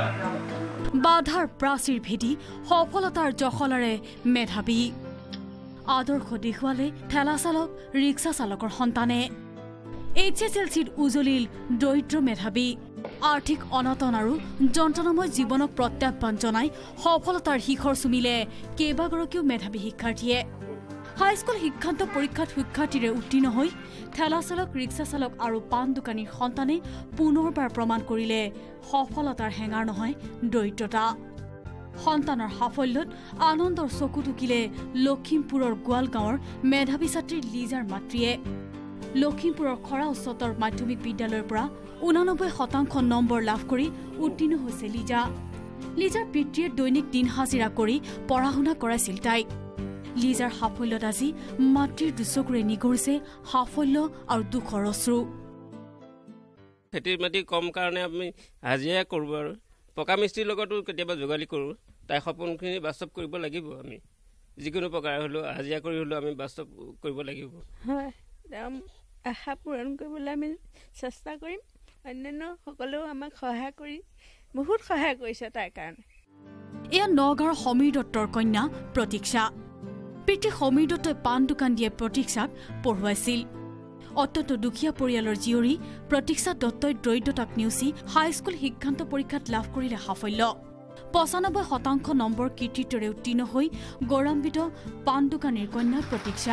বাধাৰ প্ৰাচীৰ ভেদি সফলতাৰ জখলাৰে মেধাৱী আদৰ্শ দেখুৱালে ঠেলা চালক ৰিক্সা চালকৰ সন্তানে HSLCত উজলিল দৰিদ্ৰ মেধাৱী আৰ্থিক অনটন আৰু যন্ত্ৰণাময় জীৱনক প্ৰত্যাহ্বান জনাই সফলতাৰ শিখৰ চুমিলে কেইবাগৰাকীও মেধাৱী শিক্ষাৰ্থীয়ে হাইস্কুল শিক্ষান্ত পৰীক্ষাত শিক্ষাৰ্থীৰে উত্তীৰ্ণ হৈ ঠেলা চালক ৰিক্সা চালক আৰু পাণ দোকানীৰ সন্তানে পুনৰবাৰ প্ৰমাণ কৰিলে সফলতাৰ হেঙাৰ নহয় দৰিদ্ৰতা সন্তানৰ সাফল্যত আনন্দৰ চকু টুকিলে লখিমপুৰৰ গোৱালগাঁৱৰ মেধাৱী ছাত্ৰী লিজাৰ মাতৃয়ে লখিমপুৰৰ খৰা উচ্চতৰ মাধ্যমিক বিদ্যালয়ৰ পৰা 89% নম্বৰ লাভ কৰি উত্তীৰ্ণ হৈছে লিজাৰ পিতৃয়ে দৈনিক দিন হাজিৰা কৰি পঢ়া শুনা কৰাইছিল তাইক লিজাৰ সাফল্যত আজি মাতৃৰ দুচকুৰে নিগৰিছে সাফল্য আৰু দুখৰ অশ্ৰু খেতি মাটি কম কাৰণে আমি হাজিৰা কৰোঁ আৰু পকা মিস্ত্ৰীৰ লগতো কেতিয়াবা যোগালী কৰোঁ তাই সপোনখিনি বাস্তৱ কৰিব লাগিব আমি যিকোনো প্ৰকাৰ হ'লেও হাজিৰা কৰি হ'লেও আমি বাস্তৱ কৰিব লাগিব হয় আশা পূৰণ কৰিবলৈ আমি চেষ্টা কৰিম অন্যান্য সকলেও আমাক সহায় কৰি বহুত সহায় কৰিছে তাইৰ কাৰণে এয়া নগাঁৱৰ সমীৰ দত্তৰ কন্যা প্ৰতীক্ষা পিতৃ সমীৰ দত্তই পাণ দোকান দিয়ে প্ৰতীক্ষাক পঢ়ুৱাইছিল অত্যন্ত দুখীয়া পৰিয়ালৰ জীয়ৰী প্ৰতীক্ষা দত্তই দৰিদ্ৰতাক নেওচি হাইস্কুল শিক্ষান্ত পৰীক্ষাত লাভ কৰিলে সাফল্য 95% নম্বৰ কীৰ্তিত্বৰে উত্তীৰ্ণ হৈ গৌৰৱান্বিত পাণ দোকানীৰ কন্যা প্ৰতীক্ষা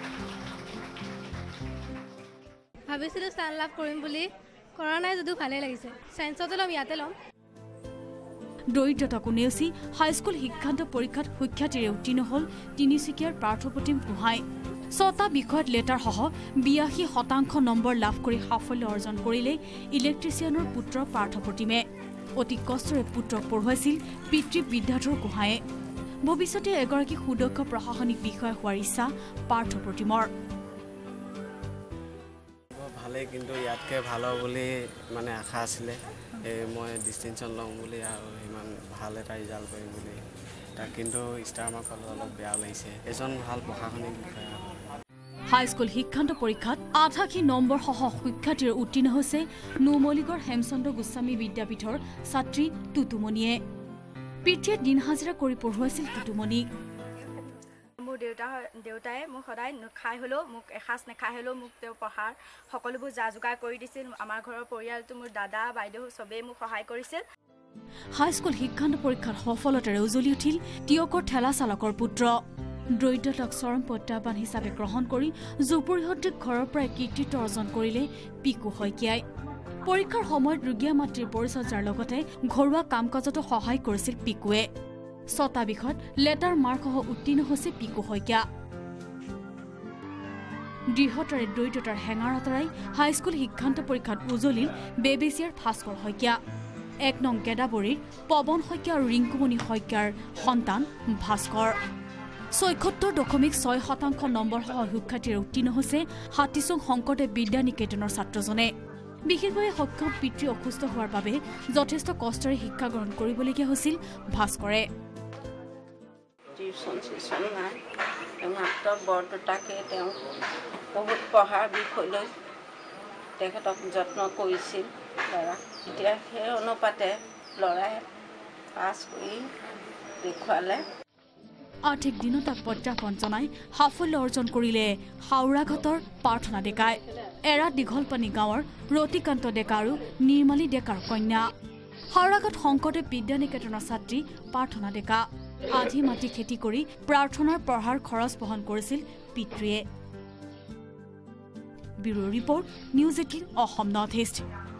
ভাবিছিলো স্থান লাভ কৰিম বুলি কৰা নাই যদিও ভালেই লাগিছে সায়েন্সতে ল'ম ইয়াতে ল'ম দৰিদ্ৰতাকো নেওচি হাইস্কুল শিক্ষান্ত পৰীক্ষাত সুখ্যাতিৰে উত্তীৰ্ণ হ'ল তিনিচুকীয়াৰ পাৰ্থপ্ৰতিম গোহাঁই 6টা বিষয়ত লেটাৰ সহ 82% নম্বৰ লাভ কৰি সাফল্য অৰ্জন কৰিলে ইলেক্ট্ৰিচিয়ানৰ পুত্ৰ পাৰ্থপ্ৰতিমে অতি কষ্টৰে পুত্ৰক পঢ়ুৱাইছিল পিতৃ বিদ্যাধৰ গোহাঁয়ে ভৱিষ্যতে এগৰাকী সুদক্ষ প্ৰশাসনিক বিষয়া হোৱাৰ ইচ্ছা পাৰ্থপ্ৰতিমৰ ভালে কিন্তু ইয়াতকে ভালো বুলি মানে আশা আছিলে মই ডিষ্টিংচন লম বুলি আৰু ইমান ভাল এটা ৰিজাল্ট কৰিম বুলি তাক কিন্তু ষ্টাৰ মাৰ্কত অলপ বেয়া লাগিছে এজন ভাল প্ৰশাসনিক বিষয়া হাইস্কুল শিক্ষান্ত পৰীক্ষাত 88 নম্বৰ সহ শিক্ষাৰ্থীৰ উত্তীৰ্ণ হৈছে নুমলীগড় হেমচন্দ্ৰ গোস্বামী বিদ্যাপীঠৰ ছাত্ৰী টুটুমণিয়ে পিতৃয়ে দিন হাজিৰা কৰি পঢ়ুৱাইছিল টুটুমণি মোৰ দেউতাই মোক সদায় খাই হলেও মোক এসাঁজ নেখাই হলেও মোক তেওঁ পঢ়াৰ সকলোবোৰ যা যোগাৰ কৰি দিছিল আমাৰ ঘৰৰ পৰিয়ালটো মোৰ দাদা বাইদেউ সবেই মোক সহায় কৰিছিল হাইস্কুল শিক্ষান্ত পৰীক্ষাত সফলতাৰে উজলি উঠিল টিয়কৰ ঠেলা চালকৰ পুত্ৰ দৰিদ্ৰতাক চৰম প্ৰত্যাহ্বান হিচাপে গ্ৰহণ কৰি জুপুৰিহদ্ৰিক ঘৰৰ পৰাই কীৰ্তিত্ব অৰ্জন কৰিলে পিকু শইকীয়াই পৰীক্ষাৰ সময়ত ৰোগীয়া মাতৃৰ পৰিচৰ্যাৰ লগতে ঘৰুৱা কাম কাজতো সহায় কৰিছিল পিকুৱে 6টা বিষয়ত লেটাৰ মাৰ্কসহ উত্তীৰ্ণ হৈছে পিকু শইকীয়া দৃঢ়তাৰে দৰিদ্ৰতাৰ হেঙাৰ আঁতৰাই হাইস্কুল শিক্ষান্ত পৰীক্ষাত উজলিল বেবেচিয়াৰ ভাস্কৰ শইকীয়া 1 নং গেদাবৰীৰ পৱন শইকীয়া আৰু ৰিংকুমণি শইকীয়াৰ সন্তান ভাস্কৰ 76.6% নম্বৰ সহ শিক্ষাৰ্থীৰে উত্তীৰ্ণ হৈছে হাতীচুং শংকৰদেৱ বিদ্যা নিকেতনৰ ছাত্ৰজনে বিশেষভাৱে সক্ষম পিতৃ অসুস্থ হোৱাৰ বাবে যথেষ্ট কষ্টৰে শিক্ষা গ্ৰহণ কৰিবলগীয়া হৈছিল ভাস্কৰে মাত্ৰ বৰদেউতাকে তেওঁ বহুত পঢ়াৰ বিষয়লৈ তেখেতক যত্ন কৰিছিল ল'ৰা এতিয়া সেই অনুপাতে ল'ৰাই পাছ কৰি দেখুৱালে আৰ্থিক দিনতাক প্ৰত্যাহ্বান জনাই সাফল্য অৰ্জন কৰিলে হাওৰাঘাটৰ প্ৰাৰ্থনা ডেকাই এৰা দীঘলপানী গাঁৱৰ ৰতিকান্ত ডেকা আৰু নিৰ্মালী ডেকাৰ কন্যা হাওৰাঘাট শংকৰদেৱ বিদ্যা নিকেতনৰ ছাত্ৰী প্ৰাৰ্থনা ডেকা আধি মাটি খেতি কৰি প্ৰাৰ্থনাৰ পঢ়াৰ খৰচ বহন কৰিছিল পিতৃয়ে bureau report news 18 Assam north east